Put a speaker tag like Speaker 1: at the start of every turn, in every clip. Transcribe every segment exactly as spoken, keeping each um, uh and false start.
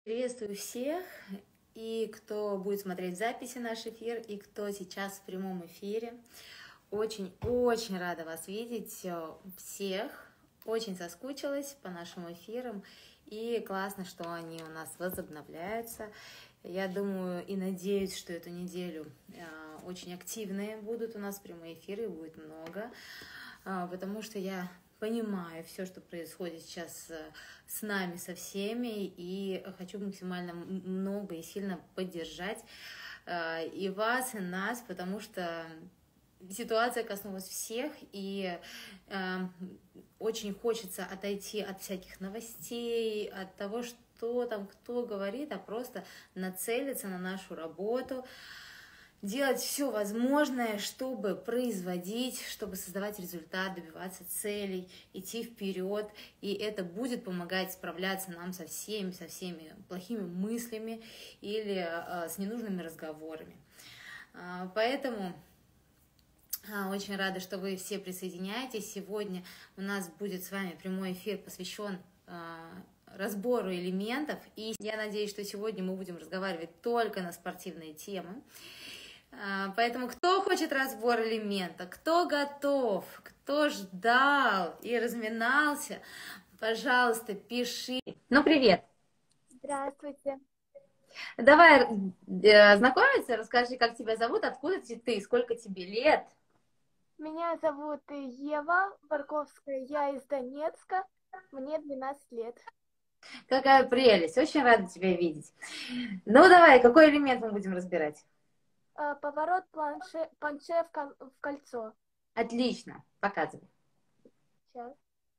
Speaker 1: Приветствую всех, и кто будет смотреть в записи наш эфир, и кто сейчас в прямом эфире. Очень-очень рада вас видеть всех. Очень соскучилась по нашим эфирам, и классно, что они у нас возобновляются. Я думаю и надеюсь, что эту неделю очень активные будут у нас прямые эфиры, будет много, потому что я понимаю все, что происходит сейчас с нами, со всеми, и хочу максимально много и сильно поддержать и вас, и нас, потому что ситуация коснулась всех, и очень хочется отойти от всяких новостей, от того, что там кто говорит, а просто нацелиться на нашу работу, делать все возможное, чтобы производить, чтобы создавать результат, добиваться целей, идти вперед, и это будет помогать справляться нам со всеми, со всеми плохими мыслями или э, с ненужными разговорами. Э, поэтому э, очень рада, что вы все присоединяетесь. Сегодня у нас будет с вами прямой эфир, посвящен э, разбору элементов, и я надеюсь, что сегодня мы будем разговаривать только на спортивные темы. Поэтому кто хочет разбор элемента, кто готов, кто ждал и разминался, пожалуйста, пиши. Ну, привет.
Speaker 2: Здравствуйте.
Speaker 1: Давай э, знакомиться, расскажи, как тебя зовут, откуда ты, сколько тебе лет.
Speaker 2: Меня зовут Ева Барковская, я из Донецка, мне двенадцать лет.
Speaker 1: Какая прелесть, очень рада тебя видеть. Ну, давай, какой элемент мы будем разбирать?
Speaker 2: Поворот планше, панше в, кол, в кольцо.
Speaker 1: Отлично, показывай.
Speaker 2: Сейчас.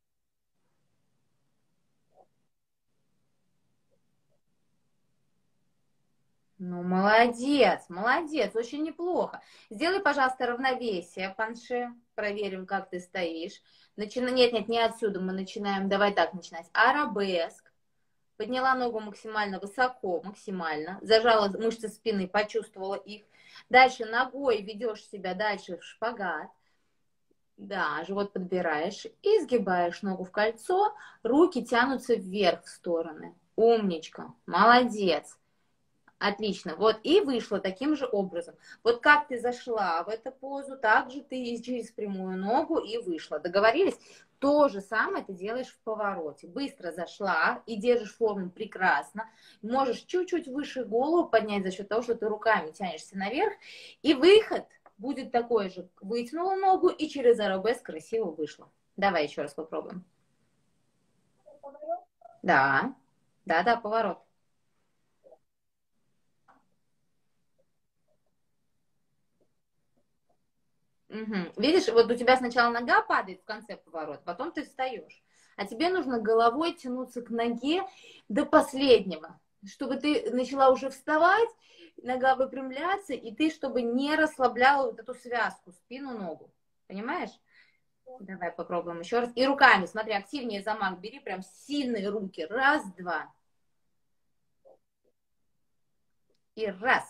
Speaker 1: Ну, молодец, молодец, очень неплохо. Сделай, пожалуйста, равновесие, панше. Проверим, как ты стоишь. Начина... Нет, нет, не отсюда мы начинаем. Давай так начинать. Арабеск. Подняла ногу максимально высоко, максимально. Зажала мышцы спины, почувствовала их. Дальше ногой ведешь себя дальше в шпагат. Да, живот подбираешь. И сгибаешь ногу в кольцо. Руки тянутся вверх в стороны. Умничка, молодец. Отлично. Вот и вышла таким же образом. Вот как ты зашла в эту позу, так же ты через прямую ногу и вышла. Договорились? То же самое ты делаешь в повороте. Быстро зашла и держишь форму прекрасно. Можешь чуть-чуть выше голову поднять за счет того, что ты руками тянешься наверх. И выход будет такой же. Вытянула ногу и через арабеск красиво вышла. Давай еще раз попробуем. Да, да, да, поворот. Угу. Видишь, вот у тебя сначала нога падает в конце поворота, потом ты встаешь. А тебе нужно головой тянуться к ноге до последнего, чтобы ты начала уже вставать, нога выпрямляться, и ты, чтобы не расслабляла вот эту связку, спину, ногу. Понимаешь? Давай попробуем еще раз. И руками, смотри, активнее замах бери, прям сильные руки. Раз, два. И раз.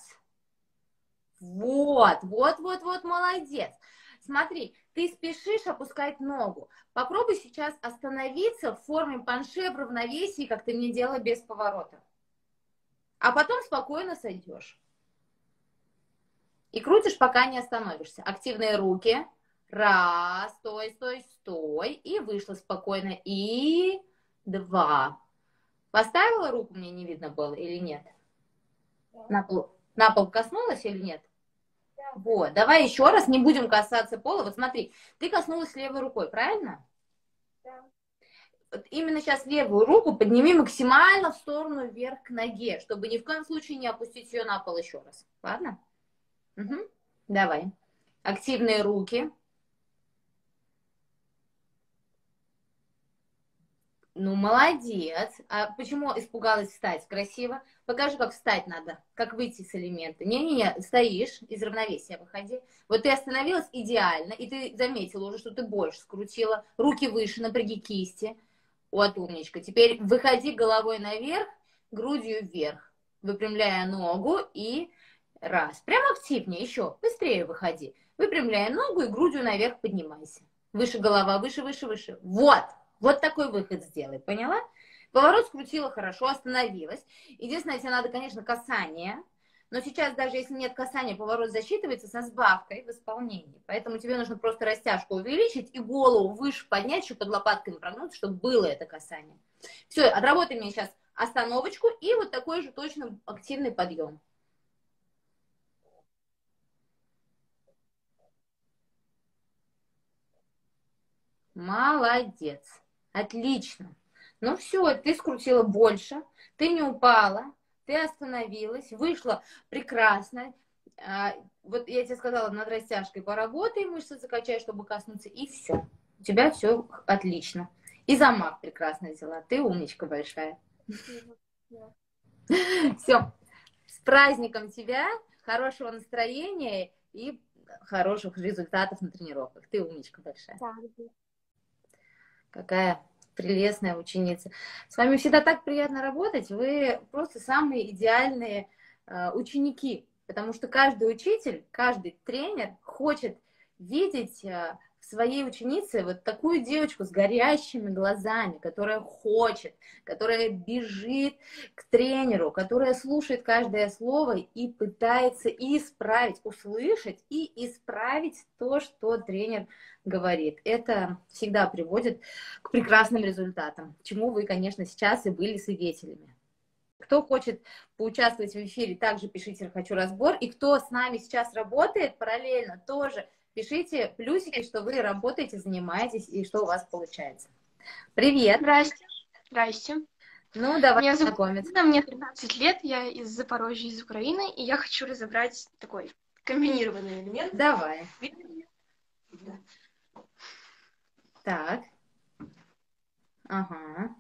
Speaker 1: Вот, вот, вот, вот, молодец. Смотри, ты спешишь опускать ногу. Попробуй сейчас остановиться в форме панше в равновесии, как ты мне делала, без поворота. А потом спокойно сойдешь. И крутишь, пока не остановишься. Активные руки. Раз, стой, стой, стой. И вышла спокойно. И два. Поставила руку, мне не видно было или нет? На пол, на пол коснулась или нет? Вот, давай еще раз, не будем касаться пола. Вот смотри, ты коснулась левой рукой, правильно?
Speaker 2: Да.
Speaker 1: Вот именно сейчас левую руку подними максимально в сторону вверх к ноге, чтобы ни в коем случае не опустить ее на пол еще раз. Ладно? Угу. Давай. Активные руки. Ну, молодец. А почему испугалась встать? Красиво. Покажи, как встать надо, как выйти с элемента. Не-не-не, стоишь, из равновесия выходи. Вот ты остановилась идеально, и ты заметила уже, что ты больше скрутила. Руки выше, напряги кисти. Вот, умничка. Теперь выходи головой наверх, грудью вверх, выпрямляя ногу и раз. Прям активнее, еще быстрее выходи. Выпрямляя ногу и грудью наверх поднимайся. Выше голова, выше, выше, выше. Вот. Вот такой выход сделай, поняла? Поворот скрутила хорошо, остановилась. Единственное, тебе надо, конечно, касание. Но сейчас, даже если нет касания, поворот засчитывается со сбавкой в исполнении. Поэтому тебе нужно просто растяжку увеличить и голову выше поднять, чтобы под лопатками прогнуться, чтобы было это касание. Все, отработай мне сейчас остановочку и вот такой же точно активный подъем. Молодец. Отлично. Ну все, ты скрутила больше, ты не упала, ты остановилась, вышла прекрасно. А, вот я тебе сказала, над растяжкой поработай, мышцы закачай, чтобы коснуться, и все. У тебя все отлично. И замах прекрасно взяла. Ты умничка большая. Все. С праздником тебя, хорошего настроения и хороших результатов на тренировках. Ты умничка большая. Какая прелестная ученица. С вами всегда так приятно работать. Вы просто самые идеальные э, ученики. Потому что каждый учитель, каждый тренер хочет видеть э, в своей ученице вот такую девочку с горящими глазами, которая хочет, которая бежит к тренеру, которая слушает каждое слово и пытается исправить, услышать и исправить то, что тренер говорит. Это всегда приводит к прекрасным результатам, чему вы, конечно, сейчас и были свидетелями. Кто хочет поучаствовать в эфире, также пишите «Хочу разбор». И кто с нами сейчас работает параллельно, тоже пишите плюсики, что вы работаете, занимаетесь и что у вас получается. Привет!
Speaker 3: Здрасте. Здрасте.
Speaker 1: Ну, давай
Speaker 3: Меня зовут
Speaker 1: знакомиться.
Speaker 3: Ирина, мне тринадцать лет, я из Запорожья, из Украины, и я хочу разобрать такой комбинированный элемент.
Speaker 1: Давай.
Speaker 3: Да.
Speaker 1: Так. Ага.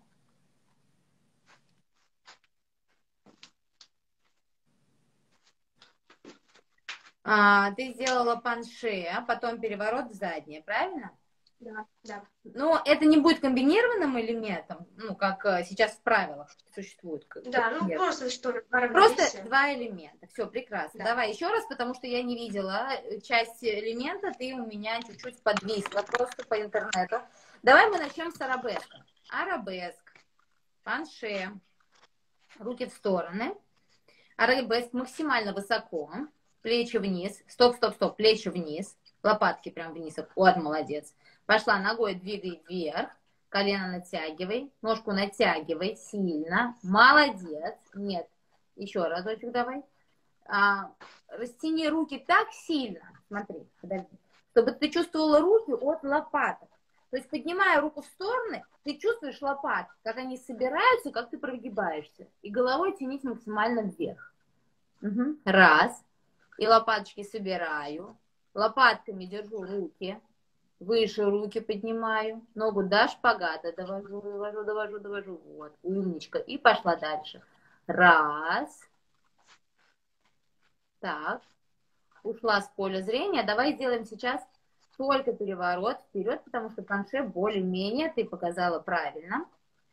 Speaker 1: А, ты сделала панше, а потом переворот в заднее, правильно?
Speaker 3: Да, да.
Speaker 1: Но это не будет комбинированным элементом, ну, как э, сейчас в правилах существует.
Speaker 3: Да, ну
Speaker 1: Нет.
Speaker 3: просто что
Speaker 1: Просто два элемента. Все, прекрасно.
Speaker 3: Да.
Speaker 1: Давай еще раз, потому что я не видела часть элемента, ты у меня чуть-чуть подвисла просто по интернету. Давай мы начнем с арабеска. Арабеск, панше, руки в стороны. Арабеск максимально высоко, плечи вниз. Стоп, стоп, стоп, плечи вниз. Лопатки прям вниз. Вот, молодец. Пошла, ногой двигай вверх. Колено натягивай. Ножку натягивай сильно. Молодец. Нет. Еще разочек давай. А, растяни руки так сильно. Смотри, подожди. Чтобы ты чувствовала руки от лопаток. То есть, поднимая руку в стороны, ты чувствуешь лопатки, как они собираются, как ты прогибаешься. И головой тянись максимально вверх. Угу. Раз. И лопаточки собираю. Лопатками держу руки. Выше руки поднимаю. Ногу до шпагата довожу, довожу, довожу, довожу. Вот, умничка. И пошла дальше. Раз. Так. Ушла с поля зрения. Давай сделаем сейчас только переворот вперед, потому что панше более-менее ты показала правильно.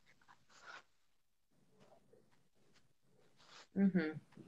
Speaker 1: Угу.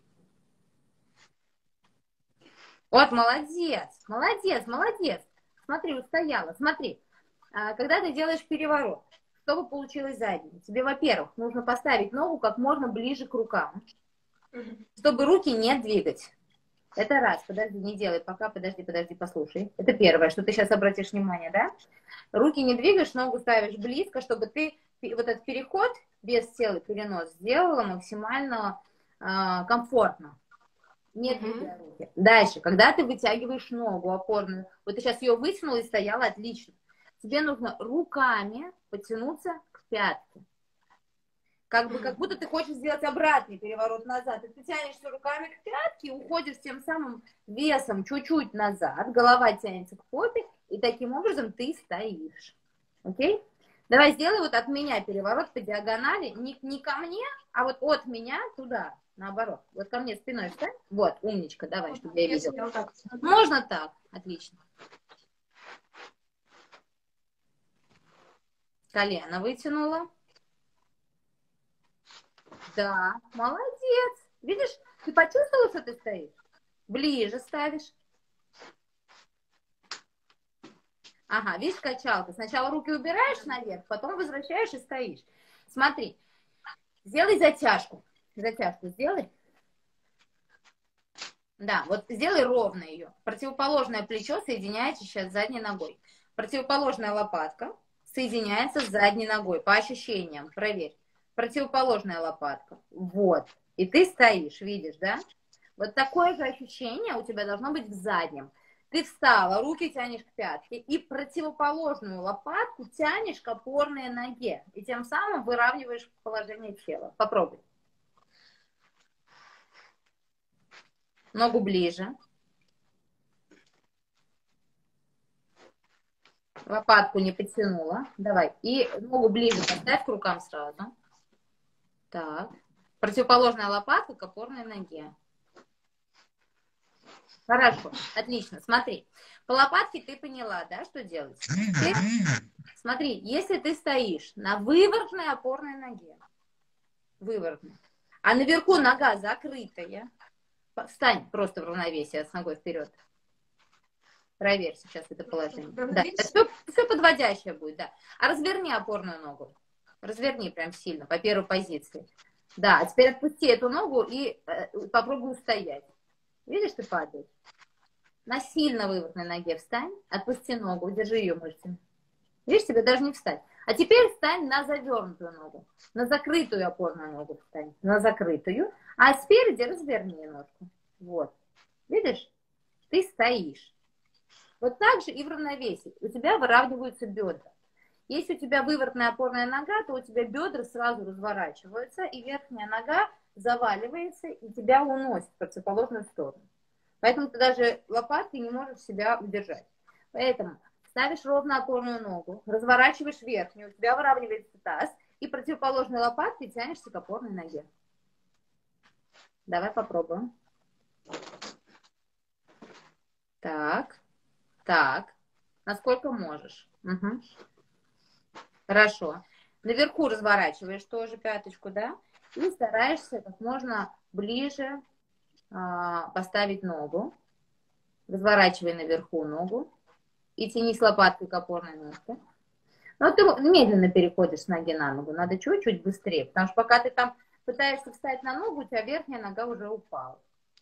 Speaker 1: Вот, молодец, молодец, молодец. Смотри, устояла. Смотри, когда ты делаешь переворот, чтобы получилось заднее, тебе, во-первых, нужно поставить ногу как можно ближе к рукам, чтобы руки не двигать. Это раз, подожди, не делай пока, подожди, подожди, послушай. Это первое, что ты сейчас обратишь внимание, да? Руки не двигаешь, ногу ставишь близко, чтобы ты вот этот переход без тела, перенос сделала максимально э, комфортно. Не двигая руки. Дальше, когда ты вытягиваешь ногу опорную, вот ты сейчас ее вытянула и стояла отлично. Тебе нужно руками потянуться к пятке. Как бы, как будто ты хочешь сделать обратный переворот назад. И ты тянешься руками к пятке и уходишь тем самым весом чуть-чуть назад. Голова тянется к попе. И таким образом ты стоишь. Окей? Давай сделай вот от меня переворот по диагонали. Не, не ко мне, а вот от меня туда. Наоборот. Вот ко мне спиной встань. Вот, умничка. Давай, чтобы я видела.
Speaker 3: Вот так.
Speaker 1: Можно так. Отлично. Колено вытянула. Да, молодец. Видишь, ты почувствовала, что ты стоишь? Ближе ставишь. Ага, видишь, качалка. Сначала руки убираешь наверх, потом возвращаешь и стоишь. Смотри, Сделай затяжку. Затяжку сделай. Да, вот сделай ровно ее. Противоположное плечо соединяется сейчас с задней ногой. Противоположная лопатка соединяется с задней ногой. По ощущениям, проверь. Противоположная лопатка. Вот. И ты стоишь, видишь, да? Вот такое же ощущение у тебя должно быть в заднем. Ты встала, руки тянешь к пятке и противоположную лопатку тянешь к опорной ноге. И тем самым выравниваешь положение тела. Попробуй. Ногу ближе. Лопатку не подтянула. Давай. И ногу ближе поставь к рукам сразу. Так. Противоположная лопатка к опорной ноге. Хорошо. Отлично. Смотри. По лопатке ты поняла, да, что делать? Ты... Смотри, если ты стоишь на выворотной опорной ноге, выворотной, а наверху нога закрытая, встань просто в равновесие с ногой вперед. Проверь сейчас это положение. Да, это все, все подводящее будет, да. А разверни опорную ногу. Разверни прям сильно, по первой позиции. Да, а теперь отпусти эту ногу и э, попробуй устоять. Видишь, ты падаешь. На сильно выворотной ноге встань, отпусти ногу, держи ее мышцами. Видишь, тебе даже не встать. А теперь встань на завернутую ногу. На закрытую опорную ногу встань. На закрытую. А спереди разверни ножку. Вот. Видишь? Ты стоишь. Вот так же и в равновесии. У тебя выравниваются бедра. Если у тебя выворотная опорная нога, то у тебя бедра сразу разворачиваются, и верхняя нога заваливается, и тебя уносит в противоположную сторону. Поэтому ты даже лопаткой не можешь себя удержать. Поэтому ставишь ровно опорную ногу, разворачиваешь верхнюю, у тебя выравнивается таз, и противоположной лопаткой тянешься к опорной ноге. Давай попробуем. Так, так. Насколько можешь. Угу. Хорошо. Наверху разворачиваешь тоже пяточку, да? И стараешься как можно ближе а, поставить ногу. Разворачивай наверху ногу. И тянись лопаткой к опорной ножке. Но ты медленно переходишь с ноги на ногу. Надо чуть-чуть быстрее. Потому что пока ты там пытаешься встать на ногу, у тебя верхняя нога уже упала.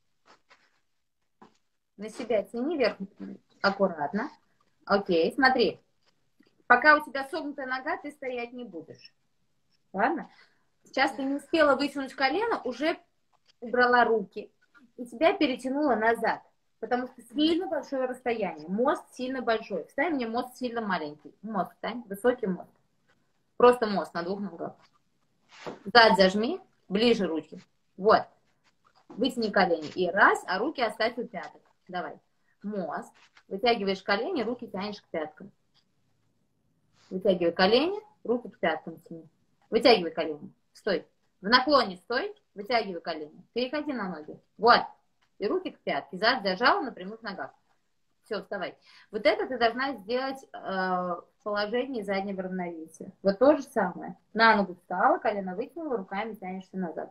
Speaker 1: На себя тяни вверх аккуратно. Окей, смотри. Пока у тебя согнутая нога, ты стоять не будешь. Ладно? Сейчас ты не успела вытянуть колено, уже убрала руки. И тебя перетянула назад. Потому что сильно большое расстояние. Мост сильно большой. Встань, мне мост сильно маленький. Мост, встань. Высокий мост. Просто мост на двух ногах. Зад зажми. Ближе руки. Вот. Вытяни колени. И раз, а руки оставь у пяток. Давай. Мост. Вытягиваешь колени, руки тянешь к пяткам. Вытягивай колени, руки к пяткам тяни. Вытягивай колени. Стой. В наклоне стой. Вытягивай колени. Переходи на ноги. Вот. И руки к пятке. Зад зажала на прямых ногах. Все, вставай. Вот это ты должна сделать э, в положении заднего равновесия. Вот то же самое. На ногу встала, колено вытянула, руками тянешься назад.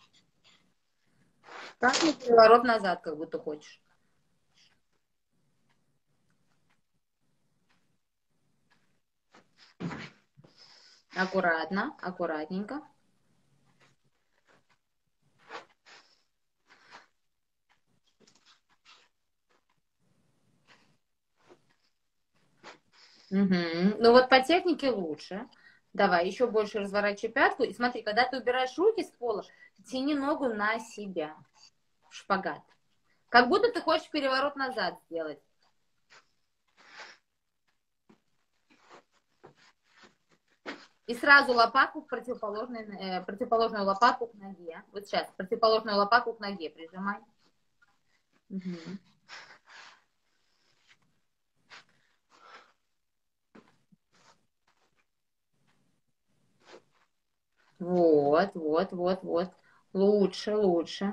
Speaker 1: Так, переворот назад, как будто хочешь. Аккуратно, аккуратненько. Угу. Ну вот по технике лучше. Давай, еще больше разворачивай пятку. И смотри, когда ты убираешь руки с пола, тяни ногу на себя. Шпагат. Как будто ты хочешь переворот назад сделать. И сразу лопатку в противоположной, э, противоположную лопатку к ноге. Вот сейчас, противоположную лопатку к ноге прижимай. Угу. Вот, вот, вот, вот. Лучше, лучше.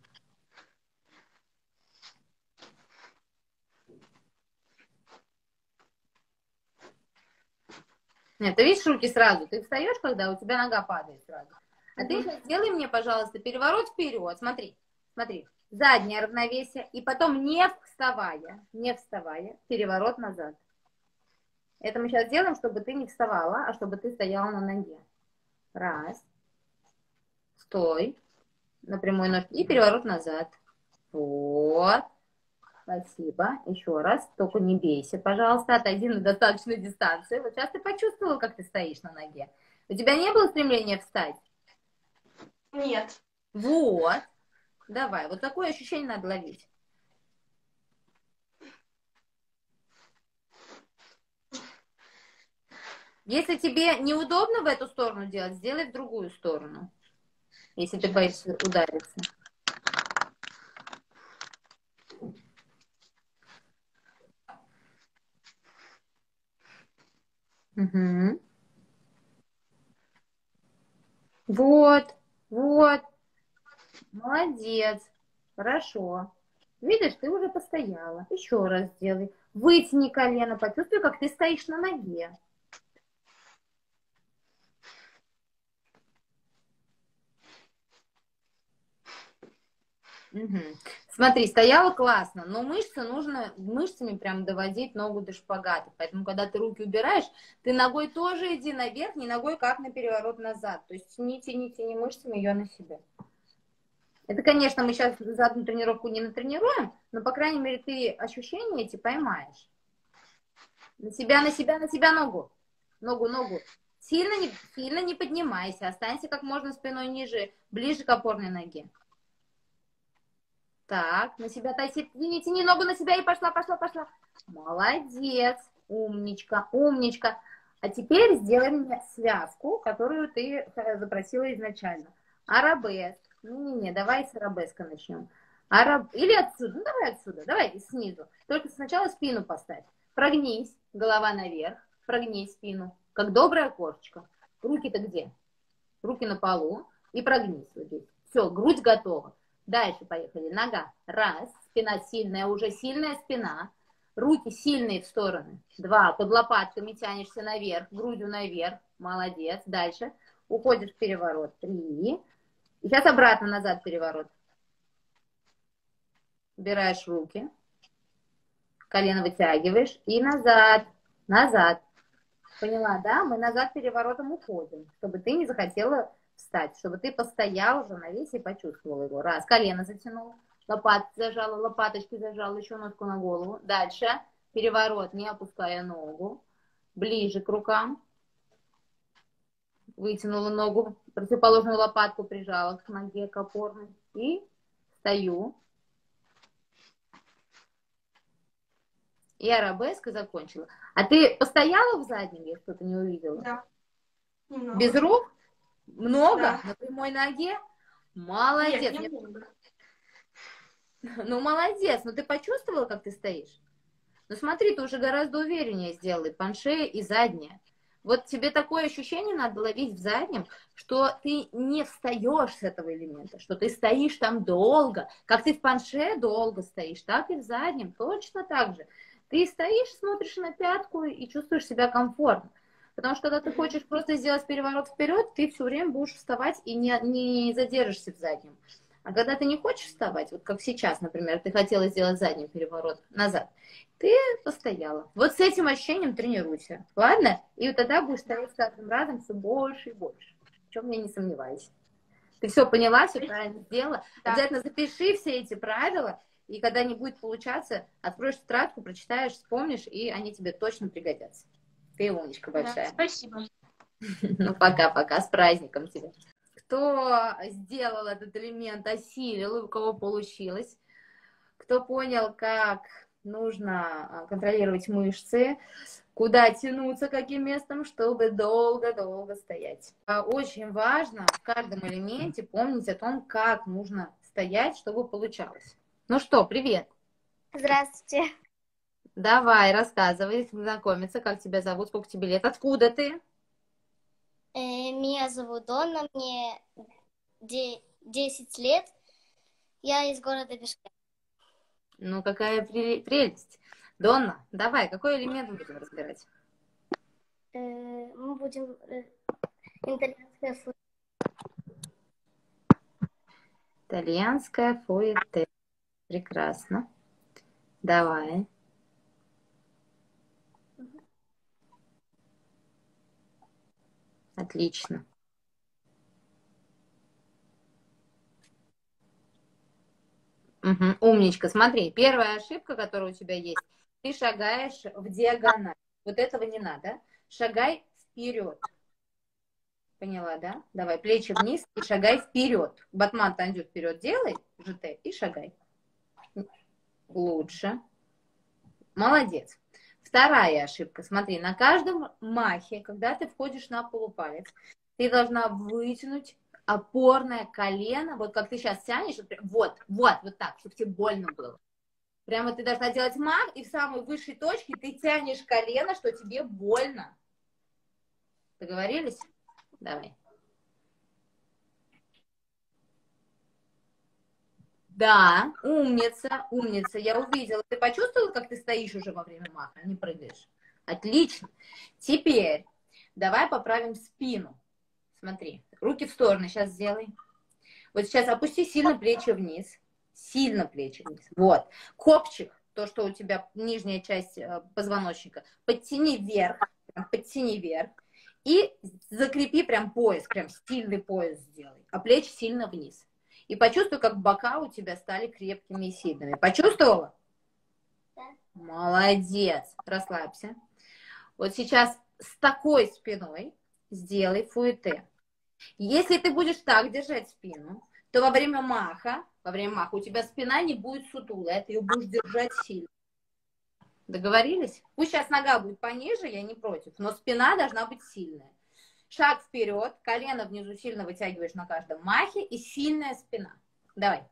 Speaker 1: Нет, ты видишь руки сразу. Ты встаешь, когда у тебя нога падает сразу. А mm-hmm. ты сейчас сделай мне, пожалуйста, переворот вперед. Смотри, смотри. Заднее равновесие. И потом не вставая, не вставая, переворот назад. Это мы сейчас сделаем, чтобы ты не вставала, а чтобы ты стояла на ноге. Раз. Стой. На прямой ножке. И переворот назад. Вот. Спасибо. Еще раз. Только не бейся, пожалуйста. Отойди на достаточной дистанции. Вот сейчас ты почувствовал, как ты стоишь на ноге. У тебя не было стремления встать?
Speaker 3: Нет.
Speaker 1: Вот. Давай. Вот такое ощущение надо ловить. Если тебе неудобно в эту сторону делать, сделай в другую сторону. Если ты боишься удариться. Угу. Вот, вот. Молодец. Хорошо. Видишь, ты уже постояла. Еще раз сделай. Вытяни колено, почувствуй, как ты стоишь на ноге. Угу. Смотри, стояла классно, но мышцы нужно мышцами прям доводить ногу до шпагата. Поэтому, когда ты руки убираешь, ты ногой тоже иди наверх, не ногой как на переворот назад. То есть тяни, тяни, тяни мышцами ее на себя. Это, конечно, мы сейчас за одну тренировку не натренируем, но, по крайней мере, ты ощущения эти поймаешь. На себя, на себя, на себя ногу. Ногу, ногу. Сильно не, сильно не поднимайся. Останься как можно спиной ниже, ближе к опорной ноге. Так, на себя тащи, тяни, тяни ногу на себя и пошла, пошла, пошла. Молодец, умничка, умничка. А теперь сделай мне связку, которую ты запросила изначально. Арабеск. Не-не-не, давай с арабеска начнем. Араб... Или отсюда, ну давай отсюда, давай снизу. Только сначала спину поставь. Прогнись, голова наверх, прогнись спину, как добрая кошечка. Руки-то где? Руки на полу и прогнись вот здесь. Все, грудь готова. Дальше поехали. Нога. Раз. Спина сильная, уже сильная спина. Руки сильные в стороны. Два. Под лопатками тянешься наверх, грудью наверх. Молодец. Дальше. Уходишь в переворот. Три. И сейчас обратно назад переворот. Убираешь руки. Колено вытягиваешь. И назад. Назад. Поняла, да? Мы назад переворотом уходим, чтобы ты не захотела встать, чтобы ты постояла в равновесии и почувствовала его. Раз, колено затянула, лопат зажала, лопаточки зажала, еще ножку на голову. Дальше переворот, не опуская ногу, ближе к рукам. Вытянула ногу, противоположную лопатку прижала к ноге, к опорной. И стою. И арабеска закончила. А ты постояла в заднем, я что-то не увидела?
Speaker 3: Да. Немного.
Speaker 1: Без рук? Много?
Speaker 3: Да.
Speaker 1: На прямой ноге? Молодец.
Speaker 3: Нет, немного.
Speaker 1: Ну, молодец. Ну, ты почувствовала, как ты стоишь? Ну, смотри, ты уже гораздо увереннее сделала и паншея, и задняя. Вот тебе такое ощущение надо ловить в заднем, что ты не встаешь с этого элемента, что ты стоишь там долго. Как ты в панше долго стоишь, так и в заднем. Точно так же. Ты стоишь, смотришь на пятку и чувствуешь себя комфортно. Потому что когда ты хочешь просто сделать переворот вперед, ты все время будешь вставать и не, не задержишься в заднем. А когда ты не хочешь вставать, вот как сейчас, например, ты хотела сделать задний переворот назад, ты постояла. Вот с этим ощущением тренируйся, ладно? И вот тогда будешь стоять с каждым разом все больше и больше. В чем я не сомневаюсь. Ты все поняла, все правильно сделала.
Speaker 3: Да.
Speaker 1: Обязательно запиши все эти правила, и когда не будет получаться, откроешь тетрадку, прочитаешь, вспомнишь, и они тебе точно пригодятся. Ты умничка большая.
Speaker 3: Да, спасибо.
Speaker 1: Ну, пока-пока, с праздником тебя. Кто сделал этот элемент, осилил, у кого получилось, кто понял, как нужно контролировать мышцы, куда тянуться, каким местом, чтобы долго-долго стоять. Очень важно в каждом элементе помнить о том, как нужно стоять, чтобы получалось. Ну что, привет.
Speaker 2: Здравствуйте.
Speaker 1: Давай, рассказывай, знакомиться, как тебя зовут, сколько тебе лет, откуда ты?
Speaker 2: Э, Меня зовут Донна, мне де- десять лет. Я из города Бишкек.
Speaker 1: Ну, какая преле- прелесть. Донна, давай, какой элемент мы будем разбирать?
Speaker 2: Э, Мы будем э, итальянское фу-
Speaker 1: Итальянская фуэте. Прекрасно. Давай. Отлично. Мгм, умничка. Смотри, первая ошибка, которая у тебя есть, ты шагаешь в диагональ. Вот этого не надо. Шагай вперед. Поняла, да? Давай, плечи вниз и шагай вперед. Батман танцуй вперед делай, жт, и шагай. Лучше. Молодец. Вторая ошибка. Смотри, на каждом махе, когда ты входишь на полупалец, ты должна вытянуть опорное колено. Вот как ты сейчас тянешь. Вот, вот, вот так, чтобы тебе больно было. Прямо ты должна делать мах, и в самой высшей точке ты тянешь колено, что тебе больно. Договорились? Давай. Да, умница, умница. Я увидела. Ты почувствовала, как ты стоишь уже во время маха, а не прыгаешь? Отлично. Теперь давай поправим спину. Смотри, руки в стороны сейчас сделай. Вот сейчас опусти сильно плечи вниз. Сильно плечи вниз. Вот. Копчик, то, что у тебя нижняя часть позвоночника, подтяни вверх. Прям подтяни вверх. И закрепи прям пояс. Прям стильный пояс сделай. А плечи сильно вниз. И почувствуй, как бока у тебя стали крепкими и сильными. Почувствовала?
Speaker 2: Да.
Speaker 1: Молодец. Расслабься. Вот сейчас с такой спиной сделай фуэте. Если ты будешь так держать спину, то во время маха, во время маха у тебя спина не будет сутулая, ты ее будешь держать сильно. Договорились? Пусть сейчас нога будет пониже, я не против, но спина должна быть сильная. Шаг вперед, колено внизу сильно вытягиваешь на каждом махе и сильная спина. Давай.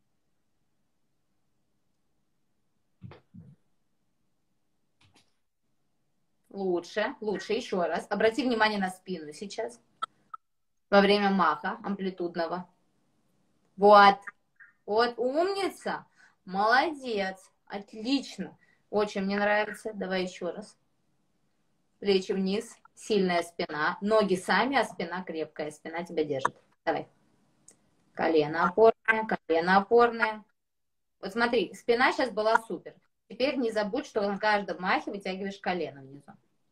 Speaker 1: Лучше, лучше, еще раз. Обрати внимание на спину сейчас. Во время маха амплитудного. Вот. Вот, умница. Молодец. Отлично. Очень мне нравится. Давай еще раз. Плечи вниз. Сильная спина. Ноги сами, а спина крепкая. Спина тебя держит. Давай. Колено опорное, колено опорное. Вот смотри, спина сейчас была супер. Теперь не забудь, что на каждом махе вытягиваешь колено внизу.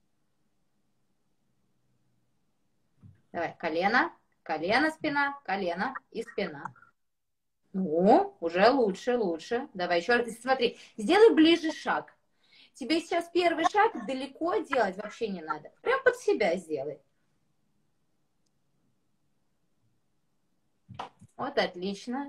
Speaker 1: Давай, колено, колено, спина, колено и спина. Ну, уже лучше, лучше. Давай еще раз. Смотри, сделай ближе шаг. Тебе сейчас первый шаг далеко делать вообще не надо. Прям под себя сделай. Вот, отлично.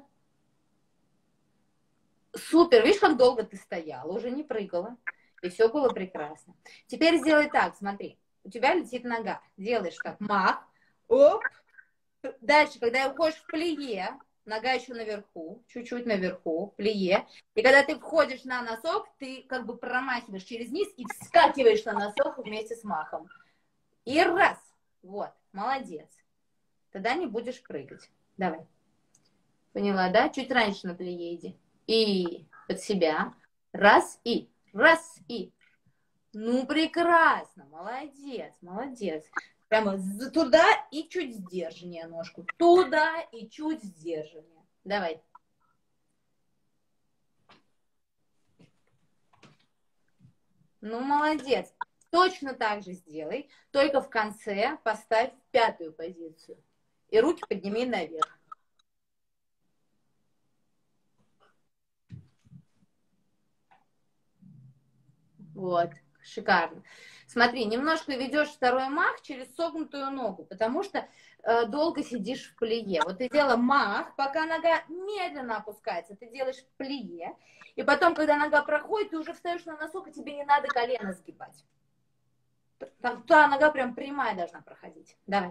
Speaker 1: Супер. Видишь, как долго ты стояла, уже не прыгала. И все было прекрасно. Теперь сделай так, смотри. У тебя летит нога. Делаешь как мах. Оп. Дальше, когда уходишь в плие, нога еще наверху, чуть-чуть наверху, плие. И когда ты входишь на носок, ты как бы промахиваешь через низ и вскакиваешь на носок вместе с махом. И раз. Вот. Молодец. Тогда не будешь прыгать. Давай. Поняла, да? Чуть раньше на плие иди. И под себя. Раз и. Раз и. Ну, прекрасно. Молодец. Молодец. Прямо туда и чуть сдержаннее ножку. Туда и чуть сдержаннее. Давай. Ну, молодец. Точно так же сделай. Только в конце поставь пятую позицию. И руки подними наверх. Вот. Шикарно. Смотри, немножко ведешь второй мах через согнутую ногу, потому что э, долго сидишь в плие. Вот ты делаешь мах, пока нога медленно опускается, ты делаешь плие, и потом, когда нога проходит, ты уже встаешь на носок, и тебе не надо колено сгибать. Там та нога прям прямая должна проходить. Давай.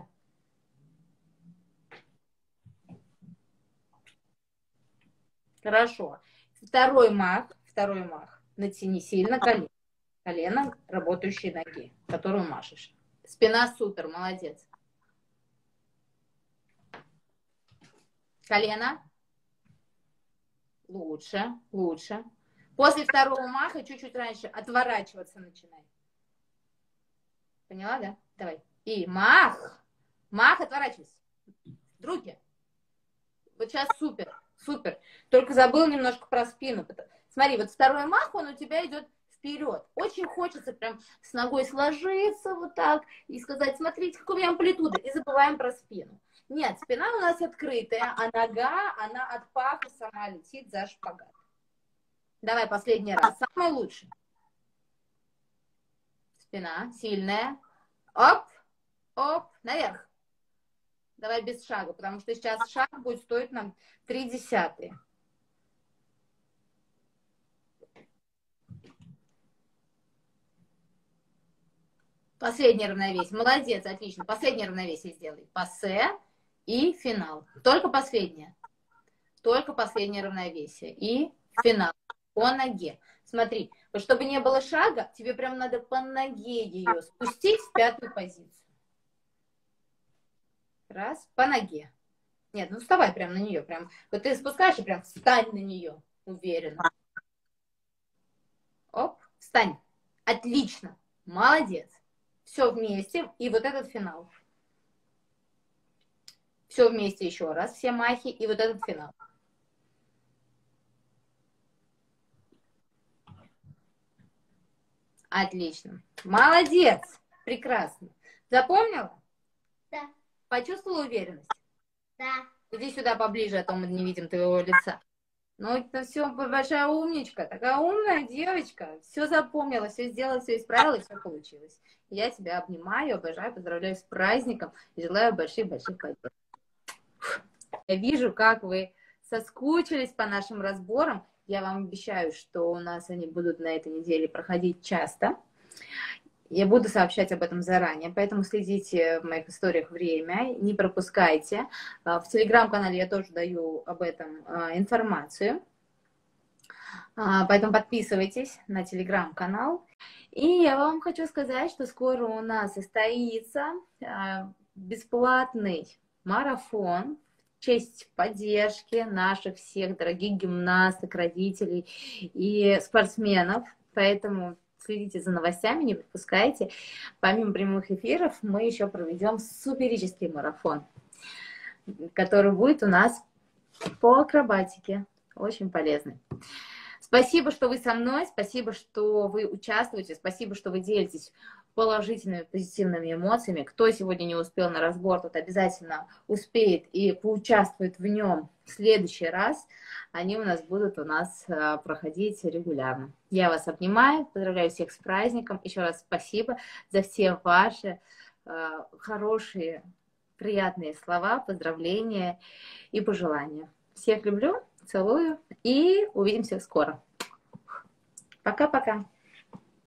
Speaker 1: Хорошо. Второй мах, второй мах. Натяни сильно колено. Колено работающей ноги, которую машешь. Спина супер, молодец. Колено. Лучше, лучше. После второго маха чуть-чуть раньше отворачиваться начинай. Поняла, да? Давай. И мах. Мах, отворачивайся. Руки. Вот сейчас супер, супер. Только забыл немножко про спину. Смотри, вот второй мах, он у тебя идет вперед. Очень хочется прям с ногой сложиться вот так и сказать, смотрите, какая у меня амплитуда. И забываем про спину. Нет, спина у нас открытая, а нога, она от паха сама летит за шпагат. Давай последний раз. Самый лучший. Спина сильная. Оп, оп, наверх. Давай без шага, потому что сейчас шаг будет стоить нам три десятые. Последнее равновесие. Молодец, отлично. Последнее равновесие сделай. Пассе и финал. Только последнее. Только последнее равновесие. И финал. По ноге. Смотри, вот чтобы не было шага, тебе прям надо по ноге ее спустить в пятую позицию. Раз, по ноге. Нет, ну вставай прям на нее. Прям, вот ты спускаешь и прям встань на нее. Уверенно. Оп, встань. Отлично. Молодец. Все вместе. И вот этот финал. Все вместе еще раз. Все махи. И вот этот финал. Отлично. Молодец. Прекрасно. Запомнила?
Speaker 2: Да.
Speaker 1: Почувствовала уверенность?
Speaker 2: Да.
Speaker 1: Иди сюда поближе, а то мы не видим твоего лица. Ну, это все большая умничка, такая умная девочка. Все запомнила, все сделала, все исправила, и все получилось. Я тебя обнимаю, обожаю, поздравляю с праздником и желаю больших-больших побед. Я вижу, как вы соскучились по нашим разборам. Я вам обещаю, что у нас они будут на этой неделе проходить часто. Я буду сообщать об этом заранее, поэтому следите в моих историях время, не пропускайте. В телеграм-канале я тоже даю об этом информацию, поэтому подписывайтесь на телеграм-канал. И я вам хочу сказать, что скоро у нас состоится бесплатный марафон в честь поддержки наших всех дорогих гимнасток, родителей и спортсменов, поэтому следите за новостями, не пропускайте. Помимо прямых эфиров мы еще проведем суперический марафон, который будет у нас по акробатике. Очень полезный. Спасибо, что вы со мной, спасибо, что вы участвуете, спасибо, что вы делитесь положительными, позитивными эмоциями. Кто сегодня не успел на разбор, тот обязательно успеет и поучаствует в нем в следующий раз. Они у нас будут у нас проходить регулярно. Я вас обнимаю, поздравляю всех с праздником. Еще раз спасибо за все ваши хорошие, приятные слова, поздравления и пожелания. Всех люблю, целую и увидимся скоро. Пока-пока.